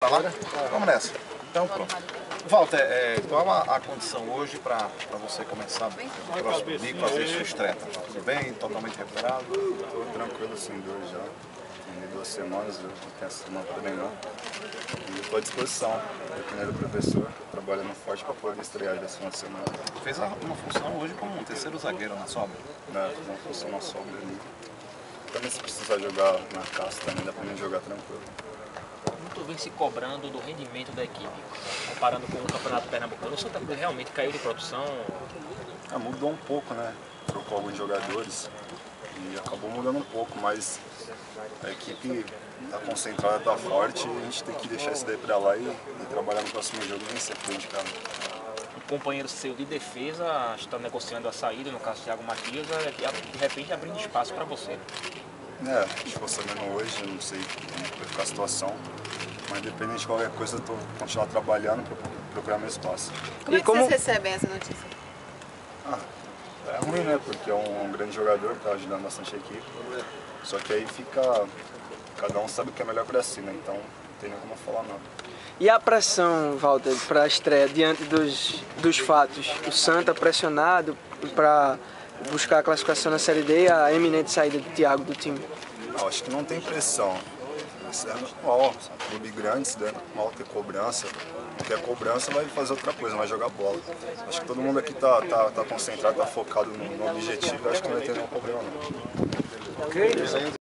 Tá lá? Vamos nessa. Então pronto. Walter, qual a condição hoje para você começar o próximo domingo, fazer sua estreia? Tá tudo bem? Totalmente recuperado? Estou tranquilo, assim, dois já. Tem 2 semanas, eu tenho essa semana para treinar. E estou à disposição, dependendo do professor, trabalhando forte para poder estrear desse final de semana. Fez uma função hoje como um terceiro zagueiro na sobra? Fiz uma função na sobra ali. Também se precisar jogar na casa, também dá para mim jogar tranquilo. Muito vem se cobrando do rendimento da equipe, comparando com o Campeonato Pernambucano. O Santa Cruz realmente caiu de produção? Mudou um pouco, né? Trocou alguns jogadores e acabou mudando um pouco, mas a equipe está concentrada, está forte e a gente tem que deixar isso daí para lá e trabalhar no próximo jogo e vencer por dentro de casa. Um companheiro seu de defesa está negociando a saída, no caso Thiago Matias, de repente abrindo espaço para você. Ficou sabendo hoje, eu não sei como vai ficar a situação, mas independente de qualquer coisa, eu estou continuar trabalhando para procurar meu espaço. Como é que vocês recebem essa notícia? É ruim, né? Porque é um grande jogador, está ajudando bastante a equipe. Só que aí fica. Cada um sabe o que é melhor para si, né? Então não tem nem como falar nada. E a pressão, Walter, para a estreia diante dos fatos? O Santa pressionado para buscar a classificação na Série D e a eminente saída do Thiago do time? Eu acho que não tem pressão. Isso é normal. Clube grande, se der mal ter cobrança. Porque a cobrança vai fazer outra coisa, vai jogar bola. Acho que todo mundo aqui tá concentrado, tá focado no objetivo. Acho que não vai ter nenhum problema, não.